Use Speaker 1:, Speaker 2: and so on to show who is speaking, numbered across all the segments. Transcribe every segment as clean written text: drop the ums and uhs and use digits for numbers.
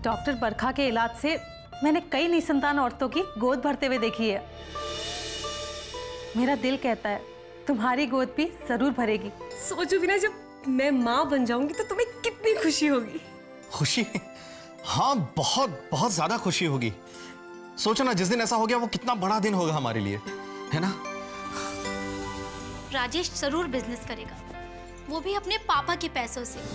Speaker 1: Doctor बरखा के इलाज से मैंने कई निसंतान औरतों की गोद भरते हुए देखी है। मेरा दिल कहता है तुम्हारी गोद भी जरूर भरेगी।
Speaker 2: सोचो भी ना, जब मैं माँ बन जाऊंगी तो तुम्हें कितनी खुशी होगी।
Speaker 3: खुशी? हाँ, बहुत बहुत ज्यादा खुशी होगी। सोचो ना, जिस दिन ऐसा हो गया वो कितना बड़ा दिन होगा हमारे लिए, है ना?
Speaker 4: राजेश जरूर बिजनेस करेगा, वो भी अपने पापा के पैसों से।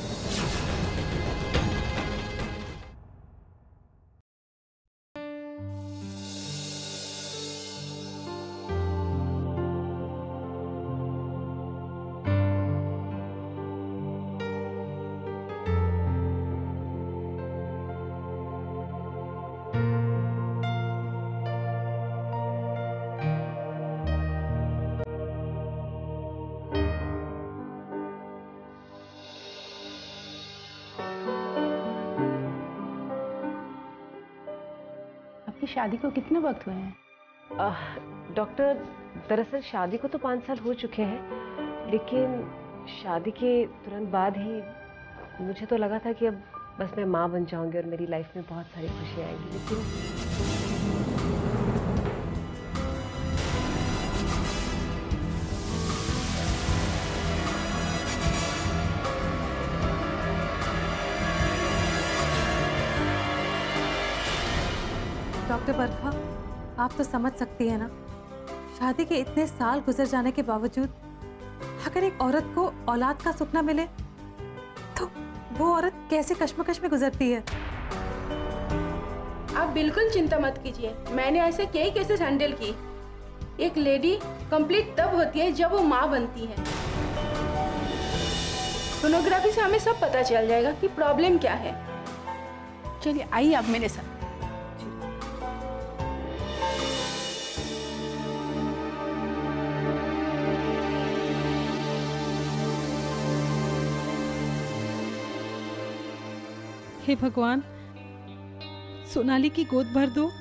Speaker 5: आपकी शादी को कितने वक्त हुए हैं?
Speaker 2: डॉक्टर, दरअसल शादी को तो 5 साल हो चुके हैं, लेकिन शादी के तुरंत बाद ही मुझे तो लगा था कि अब बस मैं माँ बन जाऊंगी और मेरी लाइफ में बहुत सारी खुशियाँ आएंगी। लेकिन
Speaker 1: डॉक्टर बरखा, आप तो समझ सकती है ना, शादी के इतने साल गुजर जाने के बावजूद अगर एक औरत को औलाद का सुख न मिले तो वो औरत कैसे कश्मकश में गुजरती है।
Speaker 5: आप बिल्कुल चिंता मत कीजिए, मैंने ऐसे कई केसेस हैंडल की। एक लेडी कंप्लीट तब होती है जब वो माँ बनती है। सोनोग्राफी से हमें सब पता चल जाएगा कि प्रॉब्लम क्या है। चलिए आइए आप मेरे साथ।
Speaker 1: हे भगवान, सोनाली की गोद भर दो,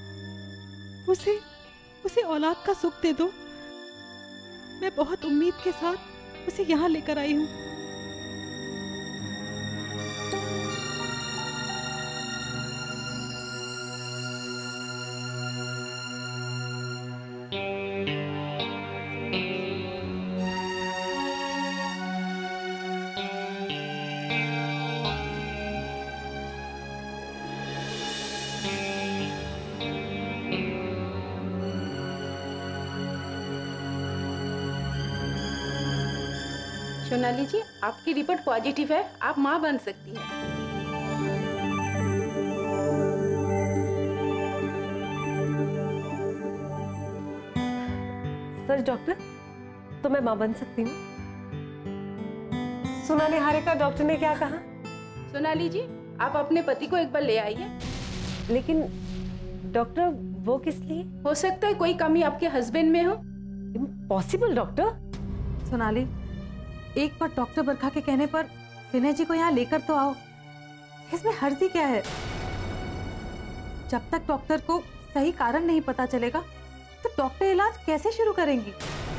Speaker 1: उसे औलाद का सुख दे दो। मैं बहुत उम्मीद के साथ उसे यहाँ लेकर आई हूँ।
Speaker 5: सोनाली जी, आपकी रिपोर्ट पॉजिटिव है, आप माँ बन सकती हैं।
Speaker 2: सच डॉक्टर, तो मैं माँ बन सकती हूँ? सुना निहारिका, डॉक्टर ने क्या कहा?
Speaker 5: सोनाली जी, आप अपने पति को एक बार ले आइए।
Speaker 2: लेकिन डॉक्टर, वो किस लिए?
Speaker 5: हो सकता है कोई कमी आपके हस्बैंड में हो।
Speaker 2: Impossible doctor.
Speaker 1: सोनाली, एक बार डॉक्टर बरखा के कहने पर विनय जी को यहाँ लेकर तो आओ। इसमें हर्जी क्या है? जब तक डॉक्टर को सही कारण नहीं पता चलेगा तो डॉक्टर इलाज कैसे शुरू करेंगी?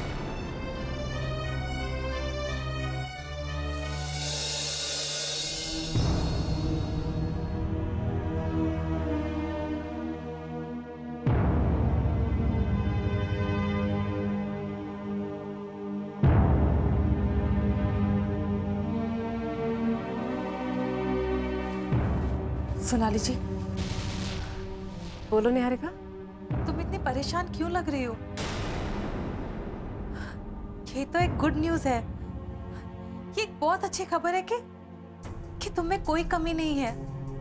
Speaker 1: सोनाली जी,
Speaker 2: बोलो निहारिका।
Speaker 1: तुम इतनी परेशान क्यों लग रही हो? ये तो एक गुड न्यूज़ है। ये एक बहुत अच्छी खबर है कि तुम में कोई कमी नहीं है।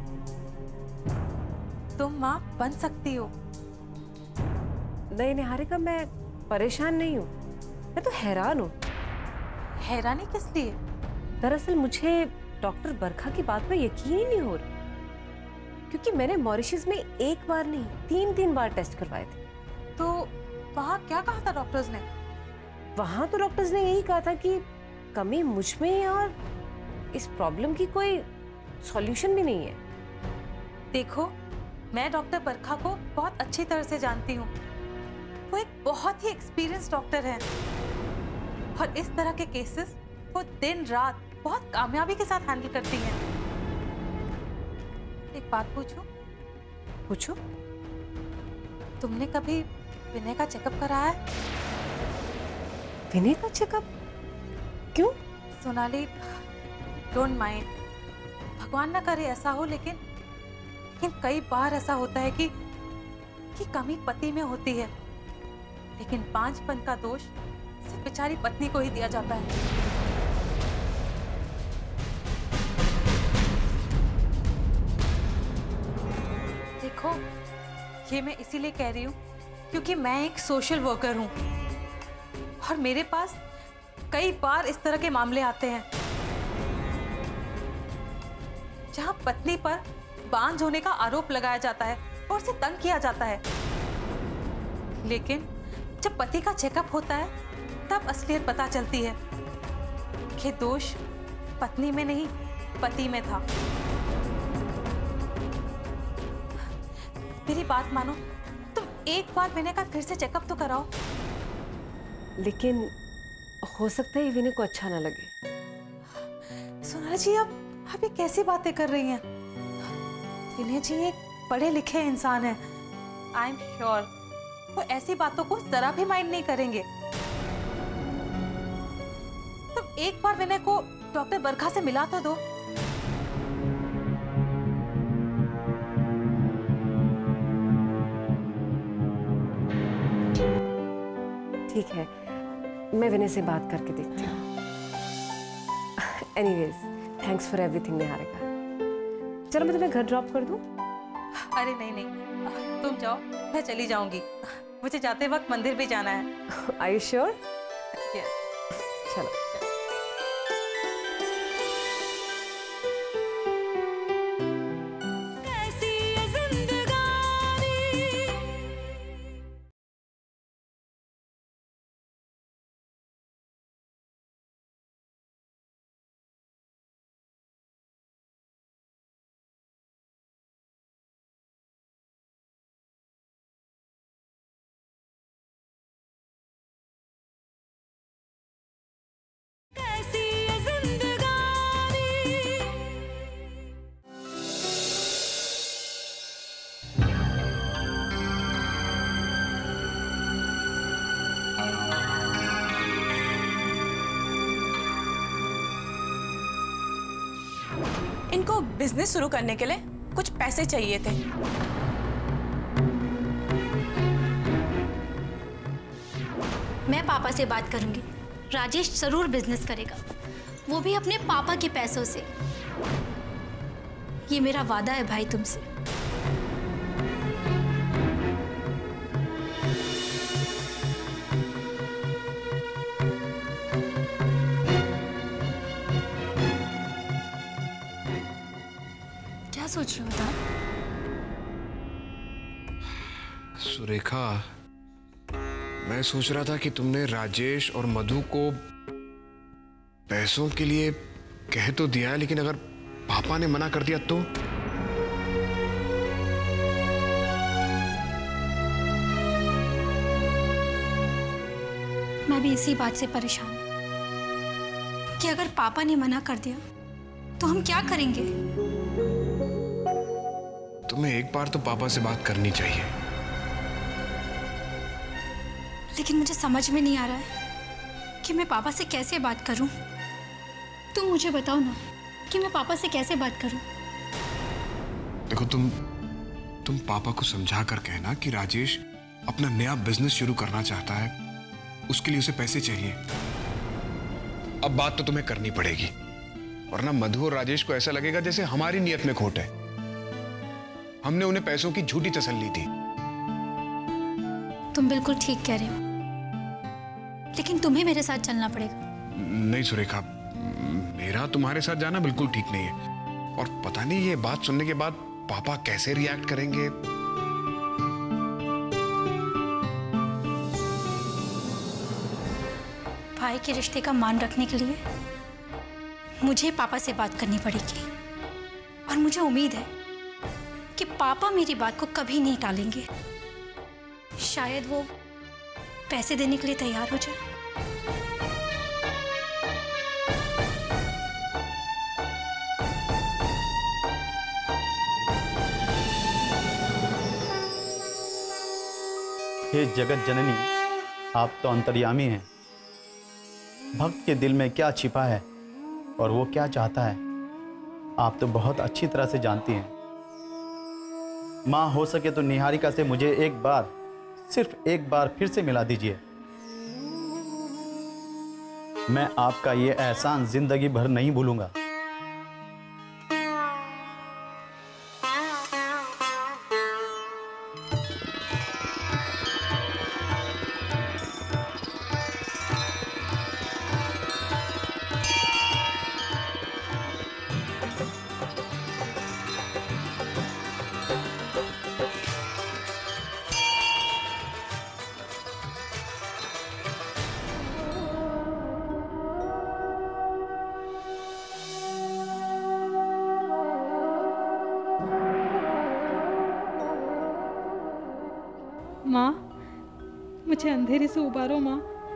Speaker 1: तुम माँ बन सकती हो।
Speaker 2: नहीं निहारिका, मैं परेशान नहीं हूँ, मैं तो हैरान हूँ।
Speaker 1: हैरानी किस लिए?
Speaker 2: दरअसल मुझे डॉक्टर बरखा की बात पर यकीन ही नहीं हो रहा, क्योंकि मैंने मॉरिशस में एक बार नहीं 3 बार टेस्ट करवाए थे।
Speaker 1: तो वहाँ क्या कहा था डॉक्टर्स ने?
Speaker 2: वहाँ तो डॉक्टर्स ने यही कहा था कि कमी मुझ में है और इस प्रॉब्लम की कोई सॉल्यूशन भी नहीं है।
Speaker 1: देखो, मैं डॉक्टर बरखा को बहुत अच्छी तरह से जानती हूँ। वो एक बहुत ही एक्सपीरियंस डॉक्टर है और इस तरह के केसेस वो दिन रात बहुत कामयाबी के साथ हैंडल करती हैं। एक बात पूछूं?
Speaker 2: पूछो।
Speaker 1: तुमने कभी विनय का चेकअप कराया है?
Speaker 2: विनय का चेकअप? क्यों?
Speaker 1: सोनाली, डोंट माइंड, भगवान ना करे ऐसा हो, लेकिन कई बार ऐसा होता है कि कमी पति में होती है, लेकिन बांझपन का दोष सिर्फ बेचारी पत्नी को ही दिया जाता है। देखो, ये मैं इसीलिए कह रही हूँ क्योंकि मैं एक सोशल वर्कर हूँ और मेरे पास कई बार इस तरह के मामले आते हैं जहां पत्नी पर बांझ होने का आरोप लगाया जाता है और उसे तंग किया जाता है, लेकिन जब पति का चेकअप होता है तब असलियत पता चलती है कि दोष पत्नी में नहीं, पति में था। मेरी बात मानो, तुम एक बार विनय का फिर से चेकअप तो कराओ।
Speaker 2: लेकिन हो सकता है विनय को अच्छा ना लगे।
Speaker 1: सोनाली जी, अब ये कैसी बातें कर रही हैं? विनय जी एक पढ़े लिखे इंसान है। आई एम श्योर वो ऐसी बातों को जरा भी माइंड नहीं करेंगे। तुम एक बार विनय को डॉक्टर बरखा से मिला तो दो।
Speaker 2: ठीक है, मैं विनय से बात करके देखती हूँ। Anyways, thanks for everything Niharika. चलो मैं तुम्हें घर ड्रॉप कर दूँ?
Speaker 1: अरे नहीं नहीं, तुम जाओ, मैं चली जाऊंगी। मुझे जाते वक्त मंदिर भी जाना है।
Speaker 2: Are you sure?
Speaker 1: यस।
Speaker 2: चलो।
Speaker 6: इनको बिजनेस शुरू करने के लिए कुछ पैसे चाहिए थे।
Speaker 4: मैं पापा से बात करूंगी। राजेश जरूर बिजनेस करेगा, वो भी अपने पापा के पैसों से। ये मेरा वादा है भाई तुमसे। क्या सोच रहे हो बता?
Speaker 7: सुरेखा, मैं सोच रहा था कि तुमने राजेश और मधु को पैसों के लिए कह तो दिया, लेकिन अगर पापा ने मना कर दिया तो?
Speaker 4: मैं भी इसी बात से परेशान हूं कि अगर पापा ने मना कर दिया तो हम क्या करेंगे?
Speaker 7: तुम्हें एक बार तो पापा से बात करनी चाहिए।
Speaker 4: लेकिन मुझे समझ में नहीं आ रहा है कि मैं पापा से कैसे बात करूं। तुम मुझे बताओ ना कि मैं पापा से कैसे बात करूं।
Speaker 7: देखो, तुम पापा को समझा कर कहना कि राजेश अपना नया बिजनेस शुरू करना चाहता है, उसके लिए उसे पैसे चाहिए। अब बात तो तुम्हें करनी पड़ेगी, वरना मधु और राजेश को ऐसा लगेगा जैसे हमारी नियत में खोट है। हमने उन्हें पैसों की झूठी तसल्ली दी।
Speaker 4: तुम बिल्कुल ठीक कह रहे हो, लेकिन तुम्हें मेरे साथ चलना पड़ेगा।
Speaker 7: नहीं सुरेखा, मेरा तुम्हारे साथ जाना बिल्कुल ठीक नहीं है। और पता नहीं ये बात सुनने के बाद पापा कैसे रिएक्ट करेंगे।
Speaker 4: भाई के रिश्ते का मान रखने के लिए मुझे पापा से बात करनी पड़ेगी, और मुझे उम्मीद है कि पापा मेरी बात को कभी नहीं टालेंगे। शायद वो पैसे देने के लिए तैयार हो जाए।
Speaker 8: हे जगत जननी, आप तो अंतर्यामी हैं। भक्त के दिल में क्या छिपा है और वो क्या चाहता है, आप तो बहुत अच्छी तरह से जानती हैं। माँ, हो सके तो निहारिका से मुझे एक बार, सिर्फ एक बार फिर से मिला दीजिए। मैं आपका ये एहसान जिंदगी भर नहीं भूलूंगा।
Speaker 1: माँ, मुझे अंधेरे से उबारो माँ।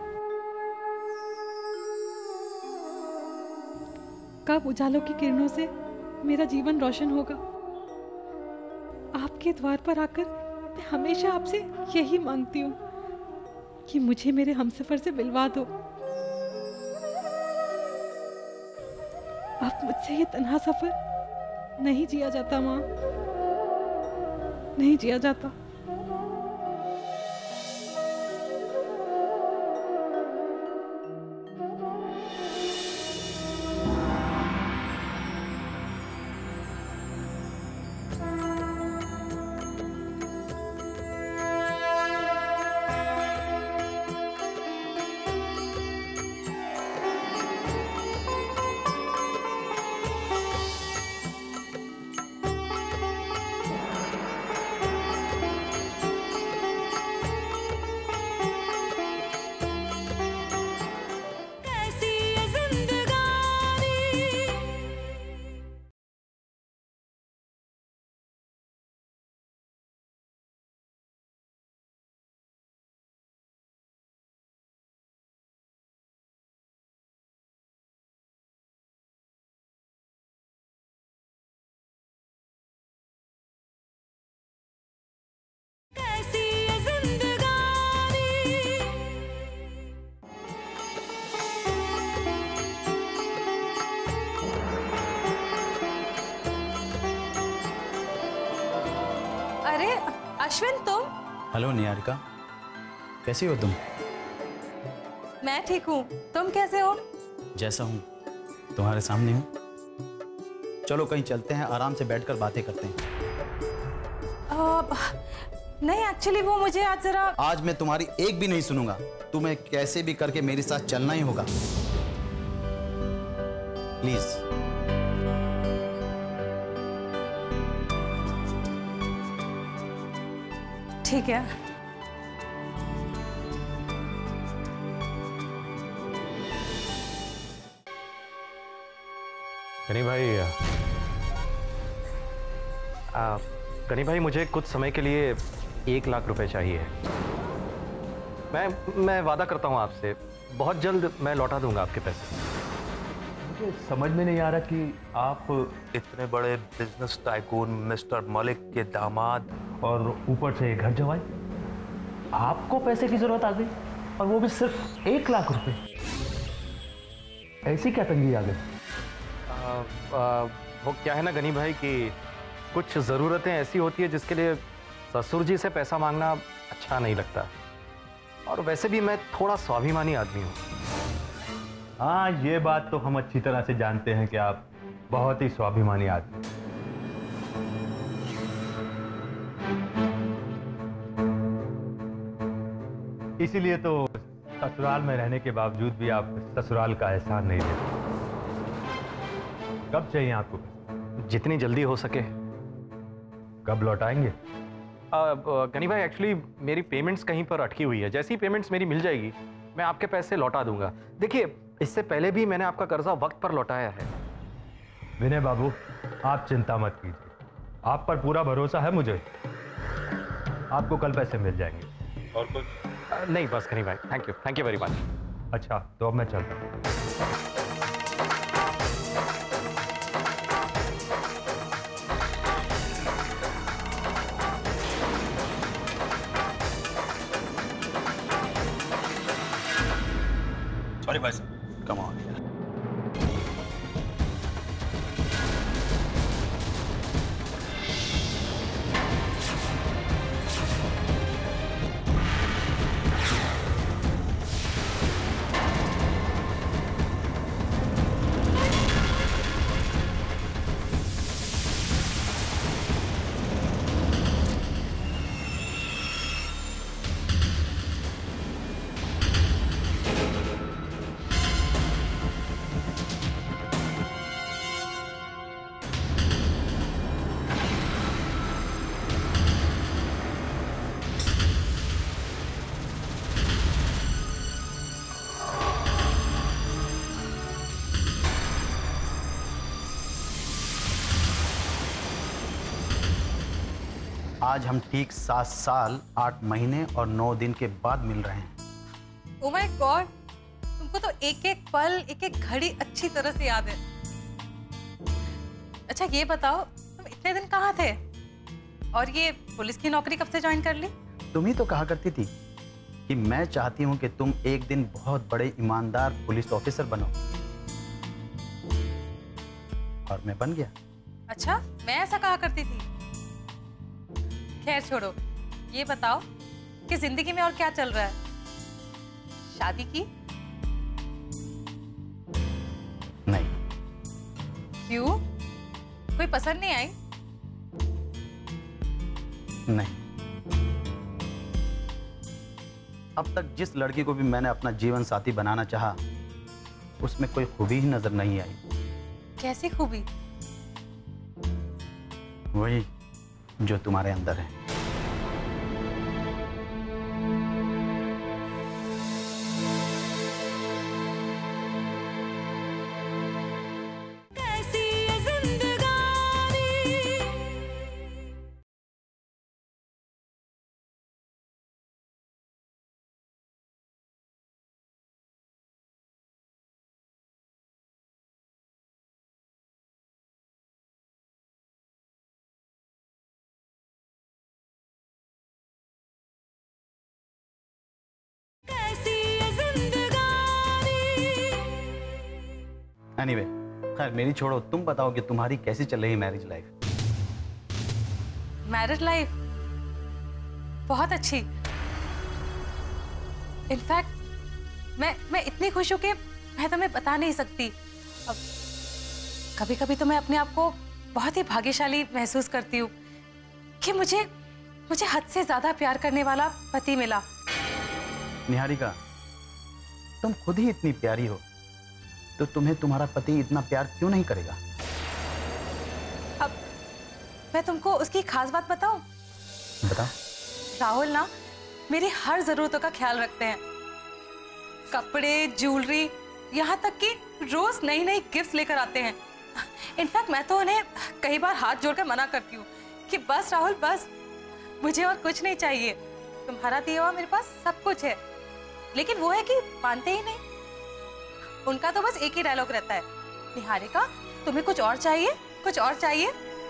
Speaker 1: कब उजालों की किरणों से मेरा जीवन रोशन होगा। आपके द्वार पर आकर मैं हमेशा आपसे यही मांगती हूँ कि मुझे मेरे हमसफर से मिलवा दो। अब मुझसे ये तन्हा सफर नहीं जिया जाता माँ, नहीं जिया जाता। अरे अश्विन, तुम?
Speaker 8: हेलो निहारिका, कैसी हो तुम?
Speaker 1: मैं ठीक हूँ, तुम कैसे हो?
Speaker 8: जैसा हूँ तुम्हारे सामने हूँ। चलो कहीं चलते हैं, आराम से बैठकर बातें करते हैं।
Speaker 1: नहीं, एक्चुअली वो मुझे आज जरा।
Speaker 8: आज मैं तुम्हारी एक भी नहीं सुनूंगा। तुम्हें कैसे भी करके मेरे साथ चलना ही होगा। प्लीज।
Speaker 1: ठीक है।
Speaker 3: गनी भाई, मुझे कुछ समय के लिए 1 लाख रुपए चाहिए। मैं वादा करता हूँ आपसे, बहुत जल्द मैं लौटा दूंगा आपके पैसे।
Speaker 9: मुझे समझ में नहीं आ रहा कि आप इतने बड़े बिजनेस टाइकून मिस्टर मलिक के दामाद और ऊपर से घर जवाई, आपको पैसे की जरूरत आ गई, और वो भी सिर्फ 1 लाख रुपए। ऐसी क्या तंगी आ गई?
Speaker 3: वो क्या है ना गनी भाई कि कुछ ज़रूरतें ऐसी होती है जिसके लिए ससुर जी से पैसा मांगना अच्छा नहीं लगता, और वैसे भी मैं थोड़ा स्वाभिमानी आदमी हूँ।
Speaker 9: हाँ, ये बात तो हम अच्छी तरह से जानते हैं कि आप बहुत ही स्वाभिमानी आदमी। इसीलिए तो ससुराल में रहने के बावजूद भी आप ससुराल का एहसान नहीं लेते। कब चाहिए आपको?
Speaker 3: जितनी जल्दी हो सके।
Speaker 9: कब लौटाएंगे?
Speaker 3: गनी भाई, एक्चुअली मेरी पेमेंट्स कहीं पर अटकी हुई है। जैसी पेमेंट्स मेरी मिल जाएगी मैं आपके पैसे लौटा दूंगा। देखिए, इससे पहले भी मैंने आपका कर्जा वक्त पर लौटाया है।
Speaker 9: विनय बाबू, आप चिंता मत कीजिए, आप पर पूरा भरोसा है मुझे। आपको कल पैसे मिल जाएंगे। और कुछ?
Speaker 3: नहीं, बस गनी भाई, थैंक यू वेरी मच।
Speaker 9: अच्छा, तो अब मैं चलता हूँ।
Speaker 8: सॉरी भाई साहब, कम ऑन यार। आज हम ठीक 7 साल 8 महीने और 9 दिन के बाद मिल रहे हैं।
Speaker 1: ओह माय गॉड, तुमको तो एक एक पल, एक एक घड़ी अच्छी तरह से याद है। अच्छा ये बताओ, तुम इतने दिन कहाँ थे? और ये पुलिस की नौकरी कब से ज्वाइन कर ली?
Speaker 8: तुम ही तो कहा करती थी कि मैं चाहती हूँ कि तुम एक दिन बहुत बड़े ईमानदार पुलिस ऑफिसर बनो, और मैं बन गया।
Speaker 1: अच्छा, मैं ऐसा कहा करती थी? खैर छोड़ो, ये बताओ कि जिंदगी में और क्या चल रहा है? शादी की?
Speaker 8: नहीं।
Speaker 1: क्यों? कोई पसंद नहीं आई?
Speaker 8: नहीं। अब तक जिस लड़की को भी मैंने अपना जीवन साथी बनाना चाहा, उसमें कोई खूबी ही नजर नहीं आई।
Speaker 1: कैसी खूबी?
Speaker 8: वही जो तुम्हारे अंदर है। एनीवे, खैर मेरी छोड़ो, तुम बताओ कि तुम्हारी कैसी चल रही है मैरिज लाइफ?
Speaker 1: मैरिज लाइफ बहुत अच्छी। इनफैक्ट मैं इतनी खुश हूं कि मैं तुम्हें बता नहीं सकती। अब कभी कभी तो मैं अपने आप को बहुत ही भाग्यशाली महसूस करती हूँ कि मुझे हद से ज्यादा प्यार करने वाला पति मिला।
Speaker 8: निहारिका, तुम खुद ही इतनी प्यारी हो, तो तुम्हें तुम्हारा पति इतना प्यार क्यों नहीं करेगा?
Speaker 1: अब मैं तुमको उसकी खास बात बताऊं?
Speaker 8: बताओ।
Speaker 1: राहुल ना मेरी हर जरूरतों का ख्याल रखते हैं। कपड़े, ज्वेलरी, यहाँ तक कि रोज नई नई गिफ्ट्स लेकर आते हैं। इनफैक्ट मैं तो उन्हें कई बार हाथ जोड़कर मना करती हूँ कि बस राहुल बस, मुझे और कुछ नहीं चाहिए, तुम्हारा दिया हुआ मेरे पास सब कुछ है। लेकिन वो है कि मानते ही नहीं। उनका तो बस एक ही डायलॉग रहता है, निहारिका तुम्हें कुछ और चाहिए, कुछ और चाहिए।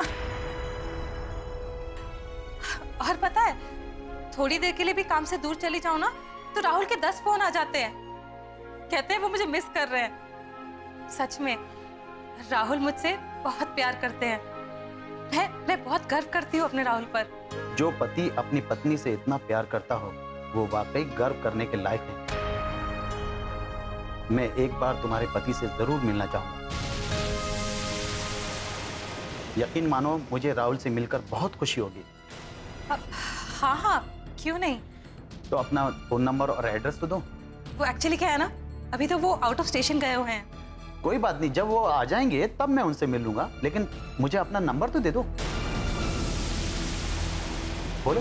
Speaker 1: और पता है, थोड़ी देर के लिए भी काम से दूर चली जाऊं ना, तो राहुल के 10 फोन आ जाते हैं। कहते हैं वो मुझे मिस कर रहे हैं। सच में राहुल मुझसे बहुत प्यार करते हैं। मैं बहुत गर्व करती हूँ अपने राहुल पर।
Speaker 8: जो पति अपनी पत्नी से इतना प्यार करता हो, वो वाकई गर्व करने के लायक है। मैं एक बार तुम्हारे पति से जरूर मिलना चाहूंगा। यकीन मानो, मुझे राहुल से मिलकर बहुत खुशी होगी।
Speaker 1: हाँ, क्यों नहीं।
Speaker 8: तो अपना फोन नंबर और एड्रेस तो दो।
Speaker 1: वो एक्चुअली क्या है ना, अभी तो वो आउट ऑफ स्टेशन गए हुए हैं।
Speaker 8: कोई बात नहीं, जब वो आ जाएंगे तब मैं उनसे मिल लूंगा, लेकिन मुझे अपना नंबर तो दे दो। बोलो।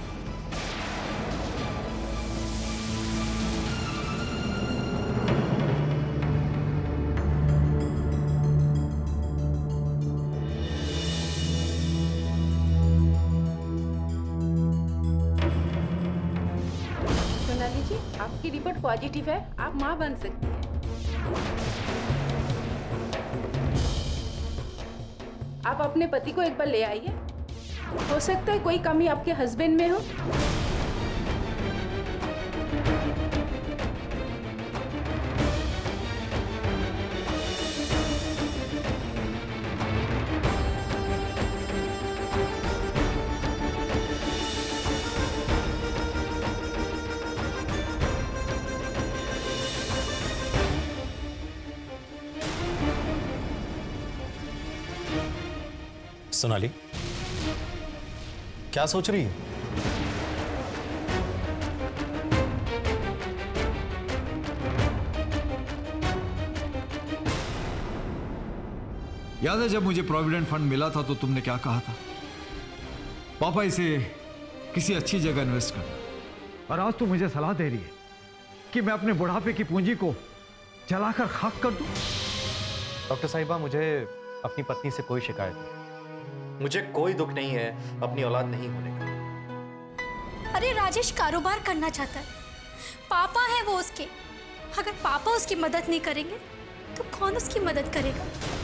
Speaker 5: आपकी रिपोर्ट पॉजिटिव है, आप मां बन सकती हैं। आप अपने पति को एक बार ले आइए। हो सकता है कोई कमी आपके हस्बैंड में हो।
Speaker 3: सोनाली, क्या सोच रही है?
Speaker 10: याद है जब मुझे प्रोविडेंट फंड मिला था तो तुमने क्या कहा था? पापा इसे किसी अच्छी जगह इन्वेस्ट करना। और आज तू मुझे सलाह दे रही है कि मैं अपने बुढ़ापे की पूंजी को जलाकर खाक कर दूं।
Speaker 3: डॉक्टर साहिबा, मुझे अपनी पत्नी से कोई शिकायत नहीं, मुझे कोई दुख नहीं है अपनी औलाद नहीं होने का।
Speaker 4: अरे राजेश कारोबार करना चाहता है, पापा है वो उसके। अगर पापा उसकी मदद नहीं करेंगे तो कौन उसकी मदद करेगा?